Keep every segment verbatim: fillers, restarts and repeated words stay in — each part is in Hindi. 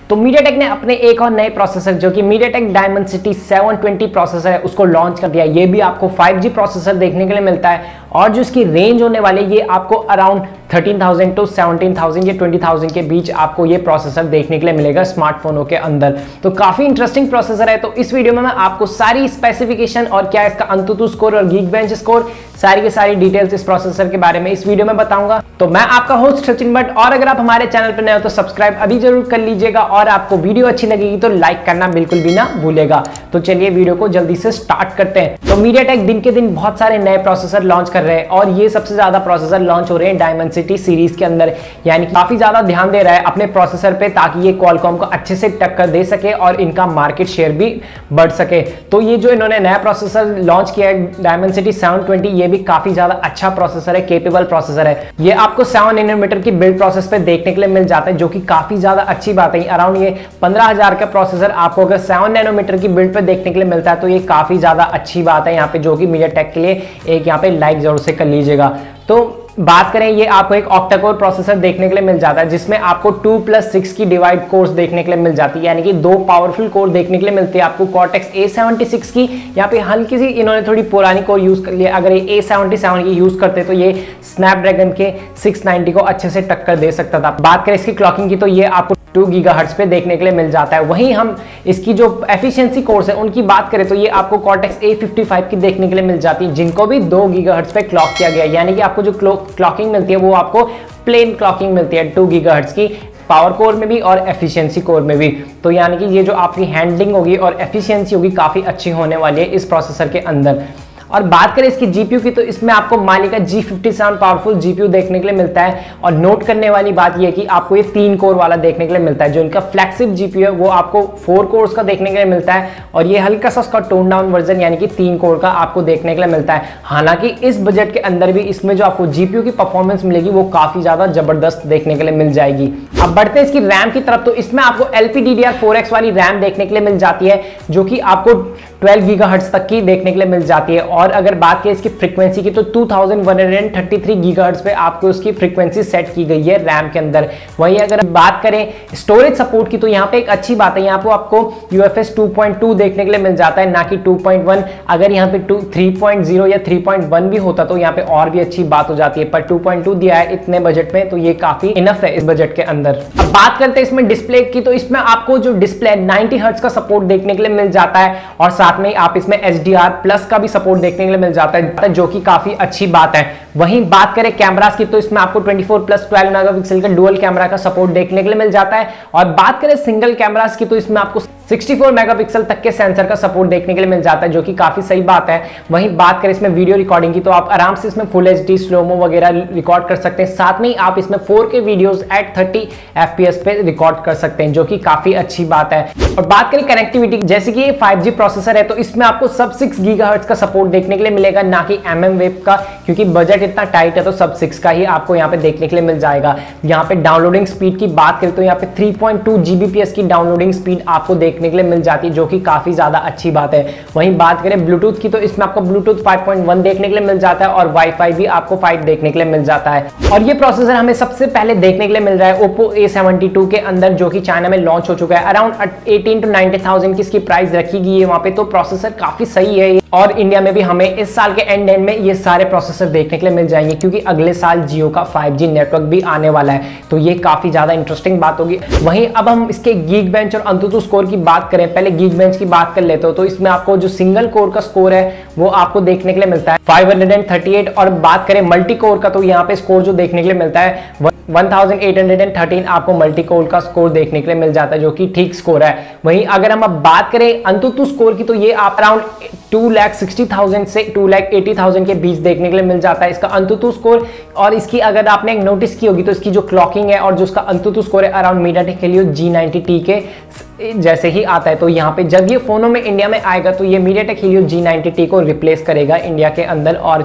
तो मीडियाटेक ने अपने एक और नए प्रोसेसर जो कि MediaTek Dimensity seven twenty processor है उसको लॉन्च कर दिया। ये भी आपको फाइव जी प्रोसेसर देखने के लिए मिलता है और जो इसकी रेंज होने वाली है ये आपको around thirteen thousand to seventeen thousand या ट्वेंटी थाउजेंड के बीच आपको ये प्रोसेसर देखने के लिए मिलेगा स्मार्टफोनों के अंदर। तो काफी इंटरेस्टिंग प्रोसेसर है। तो इस वीडियो में मैं आपको सारी स्पेसिफिकेशन और क्या इसका अंतुतु स्कोर और गीकबेंच स्कोर सारी की सारी डिटेल्स इस प्रोसेसर के बारे में इस वीडियो में बताऊंगा। तो मैं आपका होस्ट सचिन भट्ट और अगर आप हमारे चैनल पर नए हो तो सब्सक्राइब अभी जरूर कर लीजिएगा और आपको वीडियो अच्छी लगेगी तो लाइक करना बिल्कुल भी ना भूलेगा। तो चलिए वीडियो को जल्दी से स्टार्ट करते हैं। तो मीडियाटेक दिन के दिन बहुत सारे नए प्रोसेसर लॉन्च कर रहे हैं और ये सबसे ज्यादा प्रोसेसर लॉन्च हो रहे हैं डायमेंसिटी सीरीज के अंदर, यानी काफी ज्यादा ध्यान दे रहा है अपने प्रोसेसर पे ताकि ये क्वालकॉम को अच्छे से टक्कर दे सके और इनका मार्केट शेयर भी बढ़ सके। तो ये जो इन्होंने नया प्रोसेसर लॉन्च किया है डायमेंसिटी सेवन ट्वेंटी, ये भी काफी ज्यादा अच्छा प्रोसेसर है, केपेबल प्रोसेसर है। ये आपको सेवन नैनोमीटर की बिल्ड प्रोसेस पे देखने के लिए मिल जाता है जो कि काफी ज्यादा अच्छी बात है। अराउंड ये पंद्रह हजार का प्रोसेसर आपको अगर सेवन नैनोमीटर की बिल्ड पे देखने के लिए मिलता है तो ये काफी ज्यादा अच्छी बात है यहाँ पे, जो कि मीडियाटेक के लिए एक यहाँ पे लाइक जरूर से कर लीजिएगा। तो बात करें, ये आपको एक ऑक्टा कोर प्रोसेसर देखने के लिए मिल जाता है जिसमें आपको टू प्लस सिक्स की डिवाइड कोर्स देखने के लिए मिल जाती है, यानी कि दो पावरफुल कोर देखने के लिए मिलती है आपको कॉर्टेक्स ए सेवेंटी सिक्स की। यहाँ पे हल्की सी इन्होंने थोड़ी पुरानी कोर यूज कर लिया, अगर ये ए सेवेंटी सेवन की यूज करते तो ये स्नैपड्रैगन के सिक्स नाइंटी को अच्छे से टक्कर दे सकता था। बात करें इसकी क्लॉकिंग की तो ये आपको टू गीगाहर्ट्ज पे देखने के लिए मिल जाता है। वहीं हम इसकी जो एफिशिएंसी कोर्स है उनकी बात करें तो ये आपको कॉर्टेक्स ए फिफ्टी फाइव की देखने के लिए मिल जाती है जिनको भी दो गीगाहर्ट्ज पे क्लॉक किया गया है, यानी कि आपको जो क्लॉकिंग मिलती है वो आपको प्लेन क्लॉकिंग मिलती है टू गीगाहर्ट्ज की, पावर कोर में भी और एफिशिएंसी कोर में भी। तो यानी कि ये जो आपकी हैंडलिंग होगी और एफिशिएंसी होगी काफी अच्छी होने वाली है इस प्रोसेसर के अंदर। और बात करें इसकी जीपीयू की तो इसमें आपको Mali G fifty seven powerful GPU देखने के लिए मिलता है और नोट करने वाली बात यह कि आपको ये तीन कोर वाला देखने के लिए मिलता है। जो इनका फ्लैगशिप जीपीयू है वो आपको फोर कोर्स का देखने के लिए मिलता है और ये हल्का सा उसका टोन डाउन वर्जन यानी कि तीन कोर का आपको देखने के लिए मिलता है। हालांकि इस बजट के अंदर भी इसमें जो आपको जीपीयू की परफॉर्मेंस मिलेगी वो काफी ज्यादा जबरदस्त देखने के लिए मिल जाएगी। अब बढ़ते हैं इसकी रैम की तरफ, तो इसमें आपको एलपीडीडीआर फोर एक्स वाली रैम देखने के लिए मिल जाती है जो कि आपको ट्वेल्व गीगाहर्ट्ज तक की देखने के लिए मिल जाती है। और अगर बात करें इसकी फ्रीक्वेंसी की तो two thousand one hundred thirty three gigahertz पे आपको उसकी फ्रीक्वेंसी सेट की गई है रैम के अंदर। वहीं अगर बात करें स्टोरेज सपोर्ट की तो यहाँ पे एक अच्छी बात है, यहाँ पे आपको यूएफएस टू पॉइंट टू देखने के लिए मिल जाता है ना कि टू पॉइंट वन। अगर यहाँ पे थ्री पॉइंट ज़ीरो या थ्री पॉइंट वन भी होता तो यहाँ पे और भी अच्छी बात हो जाती है, पर टू पॉइंट टू दिया है इतने बजट में तो ये काफी इनफ है इस बजट के अंदर। अब बात करते हैं इसमें डिस्प्ले की, तो इसमें आपको जो डिस्प्ले नाइंटी हर्ट्ज का सपोर्ट देखने के लिए मिल जाता है और साथ में आप इसमें एच डी आर प्लस का भी सपोर्ट देखने के लिए मिल जाता है जो कि काफी अच्छी बात है। वहीं बात करें कैमरास की तो इसमें आपको twenty four plus twelve megapixel का डुअल कैमरा का सपोर्ट देखने के लिए मिल जाता है और बात करें सिंगल कैमरास की तो इसमें आपको सिक्सटी फोर मेगापिक्सल तक के सेंसर का सपोर्ट देखने के लिए मिल जाता है जो कि काफी सही बात है। वहीं बात करें इसमें वीडियो रिकॉर्डिंग की तो आप आराम से इसमें फुल एचडी स्लोमो वगैरह रिकॉर्ड कर सकते हैं, साथ में आप इसमें four K videos at thirty FPS पे रिकॉर्ड कर सकते हैं जो कि काफी अच्छी बात है। और बात करें कनेक्टिविटी, जैसे कि ये फाइव जी प्रोसेसर है तो इसमें आपको सब सिक्स गीगाहर्ट्ज का सपोर्ट देखने के लिए मिलेगा ना कि एमएम वेव का, क्योंकि बजट इतना टाइट है तो सब सिक्स का ही आपको यहाँ पे देखने के लिए मिल जाएगा। यहाँ पे डाउनलोडिंग स्पीड की बात करें तो यहाँ पे थ्री पॉइंट टू जीबीपीएस की डाउनलोडिंग स्पीड आपको देखने के लिए मिल जाती है जो कि काफी ज्यादा अच्छी बात है। वहीं बात करें ब्लूटूथ की तो इसमें आपको ब्लूटूथ फाइव पॉइंट वन देखने के लिए मिल जाता है और वाईफाई भी आपको फाइव देखने के लिए मिल जाता है। और ये प्रोसेसर हमें सबसे पहले देखने के लिए मिल रहा है ओप्पो ए सेवेंटी टू के अंदर जो कि चाइना में लॉन्च हो चुका है। Around eighteen to ninety thousand की इसकी प्राइस रखी गई है वहां पे, तो प्रोसेसर काफी सही है और इंडिया में भी हमें इस साल के एंड एंड में ये सारे प्रोसेसर देखने के लिए मिल जाएंगे क्योंकि अगले साल जियो का फाइव जी नेटवर्क भी आने वाला है, तो ये काफी ज्यादा इंटरेस्टिंग बात होगी। वहीं अब हम इसके गीकबेंच और अंतुतु स्कोर की बात करें, पहले गीकबेंच की बात कर लेते हो तो इसमें आपको जो सिंगल कोर का स्कोर है वो आपको देखने के लिए मिलता है फाइव हंड्रेड थर्टी एट और बात करें मल्टी कोर का तो यहाँ पे स्कोर जो देखने के लिए मिलता है one thousand eight hundred thirteen आपको मल्टी कोर का स्कोर देखने के लिए मिल जाता है जो कि ठीक स्कोर है। वहीं अगर हम अब बात करें अंतुतु स्कोर की तो ये आप around two lakh sixty thousand से टू लाख एटी थाउजेंड के बीच देखने के लिए मिल जाता है इसका अंतुतु स्कोर। और इसकी अगर आपने एक नोटिस की होगी तो इसकी जो क्लॉकिंग है और जो उसका अंतुतु स्कोर है around MediaTek Helio G ninety T के जैसे ही आता है, तो यहाँ पे जब ये फोनों में इंडिया में आएगा तो ये MediaTek Helio G ninety T को रिप्लेस करेगा इंडिया के अंदर और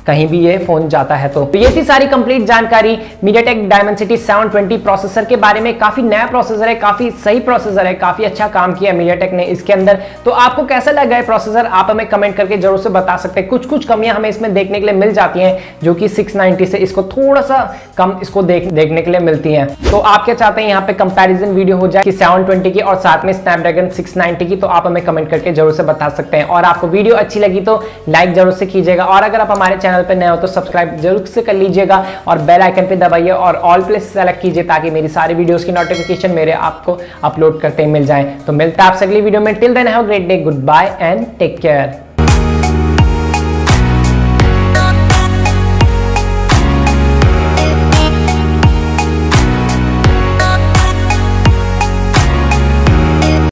कहीं भी ये फोन जाता है। तो, तो ये थी सारी कंप्लीट जानकारी MediaTek Dimensity seven twenty processor के बारे में। काफी नया प्रोसेसर है, काफी सही प्रोसेसर है, काफी अच्छा काम किया MediaTek ने इसके अंदर। तो आपको कैसा लगा है प्रोसेसर, आप हमें कमेंट करके जरूर से बता सकते हैं। कुछ कुछ कमियां हमें इसमें देखने के लिए मिल जाती हैं, जो कि सिक्स नाइंटी से इसको थोड़ा सा कम इसको देख देखने के लिए मिलती हैं। तो आप क्या चाहते हैं यहाँ पे कंपैरिजन वीडियो हो जाए कि सेवन ट्वेंटी की और साथ में स्नैपड्रैगन सिक्स नाइंटी की, तो आप हमें कमेंट करके जरूर से बता सकते हैं। और आपको वीडियो अच्छी लगी तो लाइक जरूर से कीजिएगा, और अगर आप हमारे चैनल पर नए हो तो सब्सक्राइब जरूर से कर लीजिएगा और बेल आइकन पे दबाइए और ऑल पे सेलेक्ट कीजिए, ताकि मेरी सारी वीडियोस की नोटिफिकेशन मेरे आपको अपलोड करते मिल जाए। तो मिलता है आपसे अगली वीडियो में। Till then have a great day, good bye and take care.